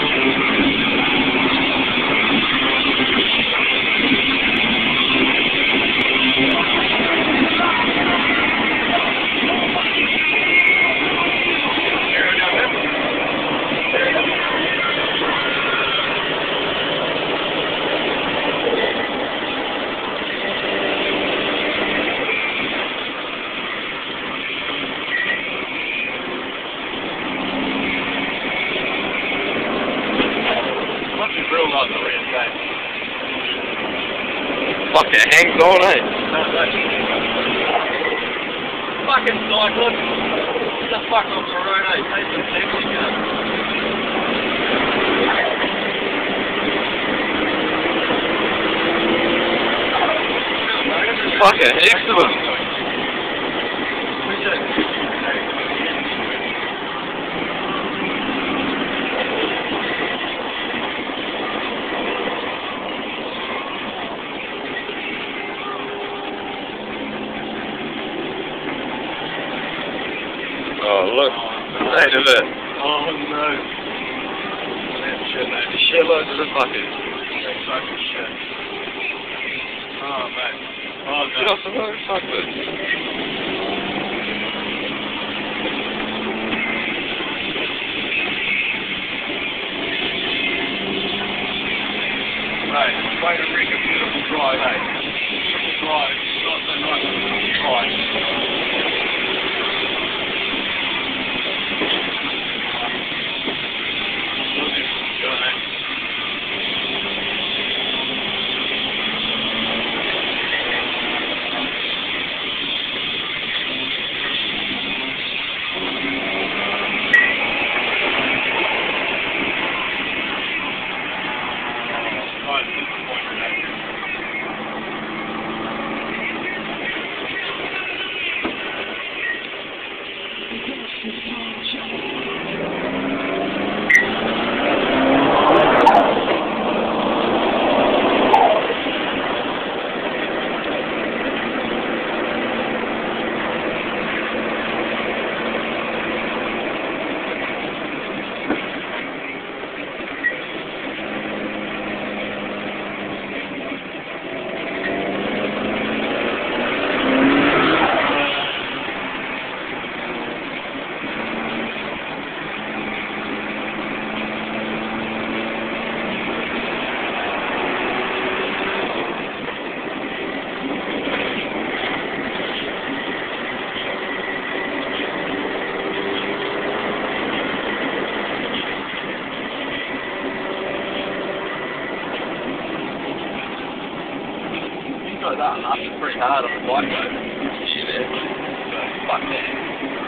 Fuck, it hangs on, eh? Fucking cyclist. Get the fuck off the road, eh? Take some taxi, Fucking excellent. Oh, look. Ain't of it. Oh, no. That shit, mate. Shitloads of the fuckers. That fucking shit. Oh, mate. Oh, no. Get off the road, fuck this. Mate, way to wreck a beautiful drive, eh? Beautiful drive. Not so nice to drive. Like that, and that's pretty hard on the bike though. Shit, so, fuck that.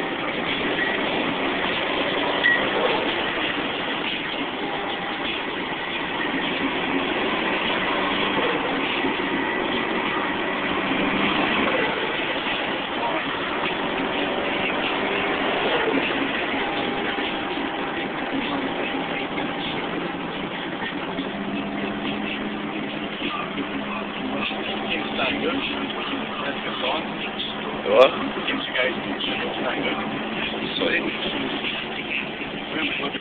Staying good. That's a good sign. What? Keeps you guys staying good. Sweet. Really good.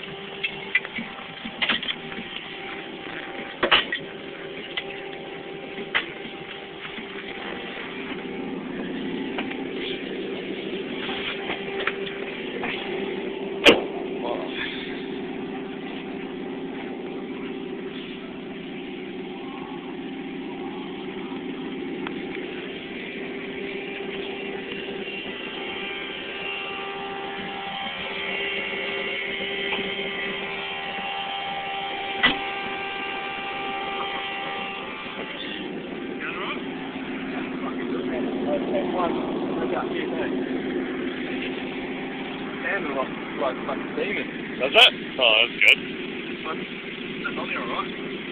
Like fucking demon. Does it? Oh, that's good. That's not alright.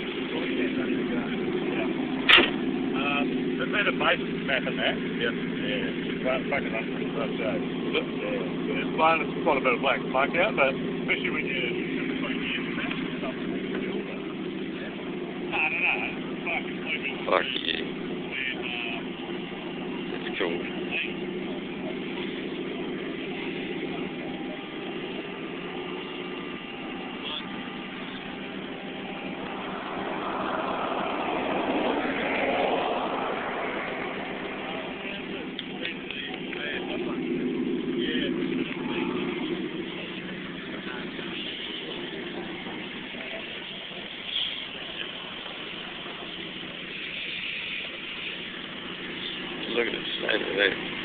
They've made a base map in that. Yeah. Yeah. Fucking up pretty rough day. Is it? Yeah. It's fine. It's quite a bit of black smoke out, but especially when you're in between years and that, it's not pretty cool. I don't know. It's fucking moving. Fuck yeah. It's cool. look at this side of it.